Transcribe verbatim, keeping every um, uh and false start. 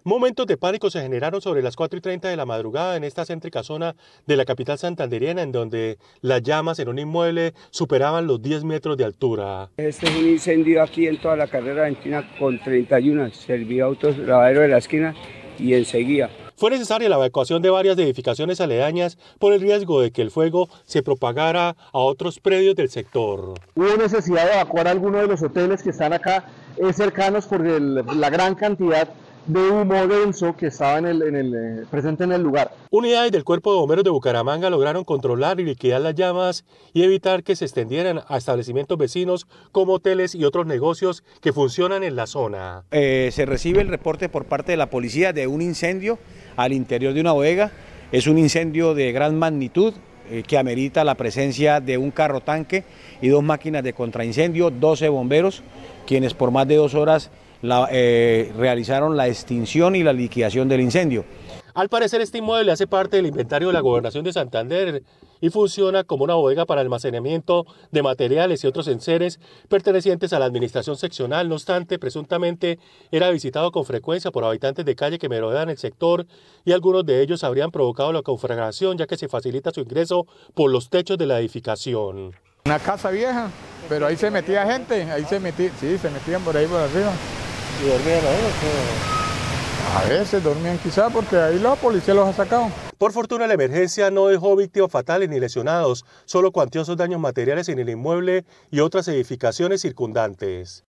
Momentos de pánico se generaron sobre las cuatro y treinta de la madrugada en esta céntrica zona de la capital santandereana, en donde las llamas en un inmueble superaban los diez metros de altura. Este es un incendio aquí en toda la carrera argentina con treinta y uno, servía autos, lavadero de la esquina y enseguida. Fue necesaria la evacuación de varias edificaciones aledañas por el riesgo de que el fuego se propagara a otros predios del sector. Hubo necesidad de evacuar algunos de los hoteles que están acá eh, cercanos por el, la gran cantidad de humo denso que estaba en el, en el, eh, presente en el lugar. Unidades del Cuerpo de Bomberos de Bucaramanga lograron controlar y liquidar las llamas y evitar que se extendieran a establecimientos vecinos como hoteles y otros negocios que funcionan en la zona. Eh, se recibe el reporte por parte de la policía de un incendio al interior de una bodega. Es un incendio de gran magnitud eh, que amerita la presencia de un carro tanque y dos máquinas de contraincendio, doce bomberos, quienes por más de dos horas La, eh, realizaron la extinción y la liquidación del incendio. Al parecer este inmueble hace parte del inventario de la Gobernación de Santander y funciona como una bodega para almacenamiento de materiales y otros enseres pertenecientes a la administración seccional. No obstante, presuntamente era visitado con frecuencia por habitantes de calle que merodean el sector y algunos de ellos habrían provocado la conflagración, ya que se facilita su ingreso por los techos de la edificación. Una casa vieja, pero ahí se metía gente, ahí se metía, sí, se metían por ahí por arriba. ¿Y dormían ahí o qué? A veces dormían quizá porque ahí la policía los ha sacado. Por fortuna la emergencia no dejó víctimas fatales ni lesionados, solo cuantiosos daños materiales en el inmueble y otras edificaciones circundantes.